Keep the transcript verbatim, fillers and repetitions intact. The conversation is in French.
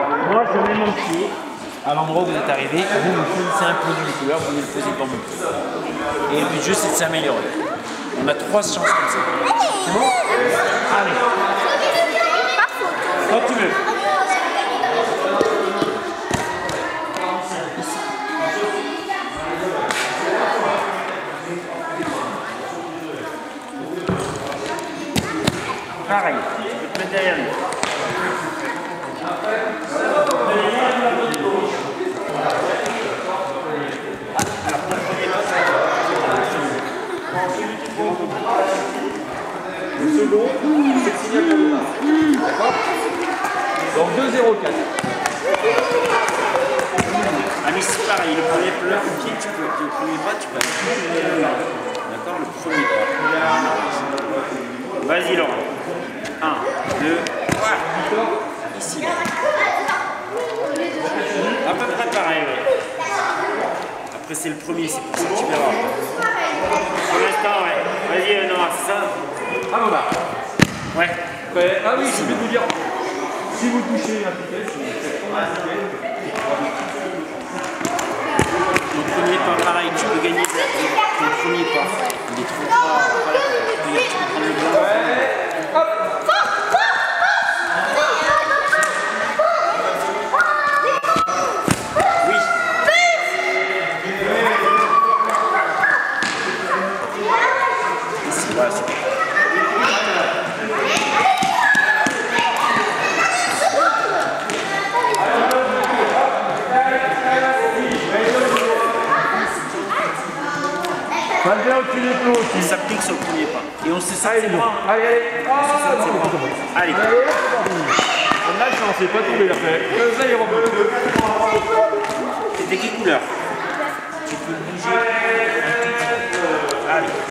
Moi, je mets mon pied à l'endroit où vous êtes arrivé. Vous me fournissez un produit de couleur, vous me le posez devant mon pied. Et le but du jeu, c'est de s'améliorer. On a trois chances comme ça. C'est bon? Allez. Quand tu veux. Pareil, tu peux te mettre derrière lui. Alors, pour le premier pas, le second, c'est le signal de départ. D'accord? Donc deux zéro quatre. Ah mais c'est pareil, le premier pas, le pied, tu peux, le premier pas, tu peux aller. D'accord? Le premier pas. Vas-y Laurent. un, deux, trois. Ici. À peu près pareil, oui. Après c'est le premier, c'est pour ça que tu verras. Pour l'instant, ouais. Vas-y, euh, non, c'est ça. Ah bon bah. Ouais. Ouais. Ah oui, je vais vous dire. Si vous touchez la vitesse, c'est le premier pas, pareil, tu peux gagner ton premier pas. Il est trop fort. Tu peux prendre le blanc. Hop. Voilà, super. Il s'applique sur le premier pas. Et on sait ça, c'est bon. Allez, allez. On sait ça, c'est bon. Allez. Là, je n'en sais pas tomber la fait. Ça, il remonte. C'était quelle couleur? Tu peux bouger. Allez.